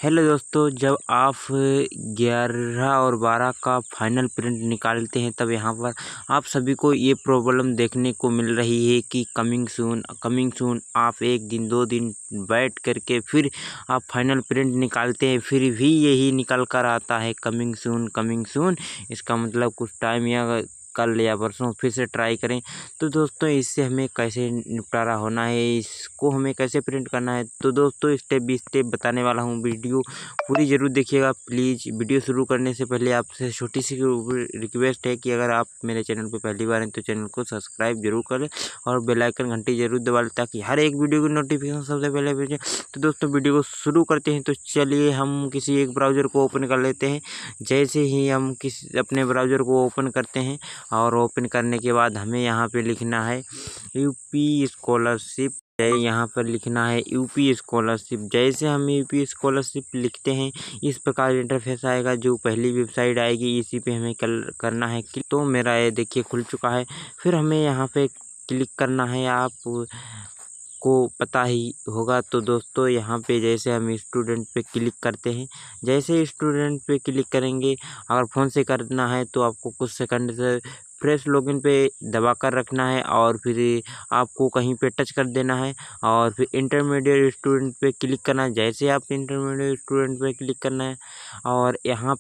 Hello दोस्तों, जब आप 11 और 12 का फाइनल प्रिंट निकालते हैं तब यहाँ पर आप सभी को ये प्रॉब्लम देखने को मिल रही है कि कमिंग सून आप 1 दिन 2 दिन बैठ करके फिर आप फाइनल प्रिंट निकालते हैं, फिर भी यही निकल कर आता है कमिंग सून। इसका मतलब कुछ टाइम या कल या परसों फिर से ट्राई करें। तो दोस्तों, इससे हमें कैसे निपटारा होना है, इसको हमें कैसे प्रिंट करना है, तो दोस्तों स्टेप बाय स्टेप बताने वाला हूँ। वीडियो पूरी ज़रूर देखिएगा प्लीज़। वीडियो शुरू करने से पहले आपसे छोटी सी रिक्वेस्ट है कि अगर आप मेरे चैनल पर पहली बार हैं तो चैनल को सब्सक्राइब जरूर करें और बेल आइकन घंटी जरूर दबा लें ताकि हर एक वीडियो की नोटिफिकेशन सबसे पहले भेजें। तो दोस्तों, वीडियो को शुरू करते हैं। तो चलिए हम किसी एक ब्राउज़र को ओपन कर लेते हैं। जैसे ही हम अपने ब्राउज़र को ओपन करते हैं और ओपन करने के बाद हमें यहाँ पे लिखना है यूपी स्कॉलरशिप। यहाँ पर लिखना है यूपी स्कॉलरशिप। जैसे हम यूपी स्कॉलरशिप लिखते हैं इस प्रकार इंटरफेस आएगा। जो पहली वेबसाइट आएगी इसी पे हमें करना है क्लिक। तो मेरा ये देखिए खुल चुका है। फिर हमें यहाँ पे क्लिक करना है। आप को पता ही होगा। तो दोस्तों, यहाँ पे जैसे हम स्टूडेंट पे क्लिक करते हैं, जैसे स्टूडेंट पे क्लिक करेंगे, अगर फ़ोन से करना है तो आपको कुछ सेकंड से फ्रेश लॉगिन पे दबा कर रखना है और फिर आपको कहीं पे टच कर देना है और फिर इंटरमीडिएट स्टूडेंट पे क्लिक करना है। जैसे आप इंटरमीडिएट स्टूडेंट पे क्लिक करना है और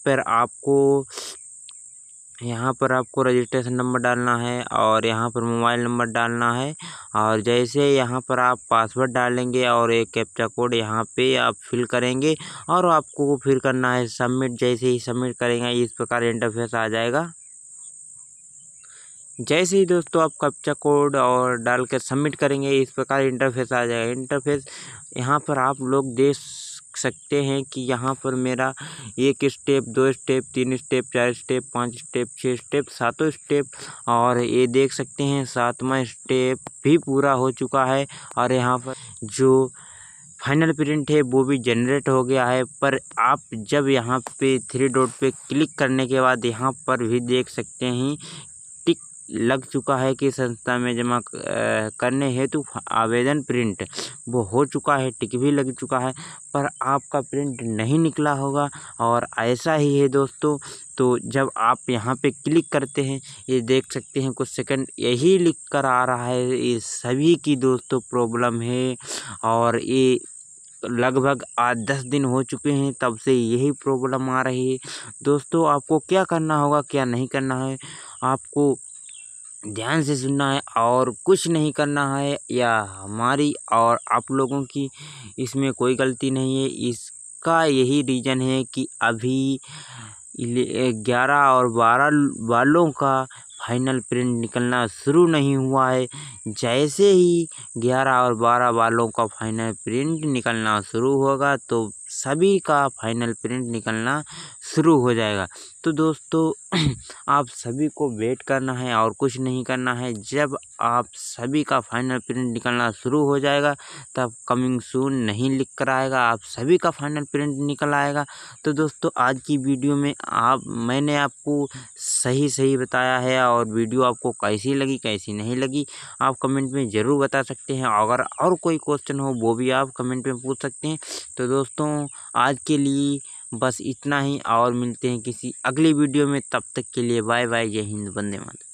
यहाँ पर आपको रजिस्ट्रेशन नंबर डालना है और यहाँ पर मोबाइल नंबर डालना है और जैसे यहाँ पर आप पासवर्ड डालेंगे और एक कैप्चा कोड यहाँ पे आप फिल करेंगे और आपको फिर करना है सबमिट। जैसे ही सबमिट करेंगे इस प्रकार इंटरफेस आ जाएगा। जैसे ही दोस्तों आप कैप्चा कोड और डाल कर सबमिट करेंगे इस प्रकार इंटरफेस आ जाएगा। इंटरफेस यहाँ पर आप लोग देख सकते हैं कि यहाँ पर मेरा 1 step 2 step 3 step 4 step 5 step 6 step 7 step और ये देख सकते हैं 7वां स्टेप भी पूरा हो चुका है और यहाँ पर जो फाइनल प्रिंट है वो भी जनरेट हो गया है। पर आप जब यहाँ पे 3 डॉट पे क्लिक करने के बाद यहाँ पर भी देख सकते हैं टिक लग चुका है कि संस्था में जमा करने हेतु आवेदन प्रिंट वो हो चुका है, टिक भी लग चुका है, पर आपका प्रिंट नहीं निकला होगा। और ऐसा ही है दोस्तों। तो जब आप यहाँ पे क्लिक करते हैं ये देख सकते हैं कुछ सेकंड यही लिख कर आ रहा है। ये सभी की दोस्तों प्रॉब्लम है और ये लगभग 8-10 दिन हो चुके हैं तब से यही प्रॉब्लम आ रही है। दोस्तों, आपको क्या करना होगा क्या नहीं करना है, आपको ध्यान से सुनना है और कुछ नहीं करना है। या हमारी और आप लोगों की इसमें कोई गलती नहीं है। इसका यही रीज़न है कि अभी 11 और 12 वालों का फाइनल प्रिंट निकलना शुरू नहीं हुआ है। जैसे ही 11 और 12 वालों का फाइनल प्रिंट निकलना शुरू होगा तो सभी का फाइनल प्रिंट निकलना शुरू हो जाएगा। तो दोस्तों आप सभी को वेट करना है और कुछ नहीं करना है। जब आप सभी का फाइनल प्रिंट निकलना शुरू हो जाएगा तब कमिंग सून नहीं लिख कर आएगा, आप सभी का फाइनल प्रिंट निकल आएगा। तो दोस्तों, आज की वीडियो में मैंने आपको सही बताया है और वीडियो आपको कैसी लगी कैसी नहीं लगी आप कमेंट में ज़रूर बता सकते हैं। अगर और कोई क्वेश्चन हो वो भी आप कमेंट में पूछ सकते हैं। तो दोस्तों, आज के लिए बस इतना ही और मिलते हैं किसी अगली वीडियो में। तब तक के लिए बाय बाय। जय हिंद, वंदे मातरम।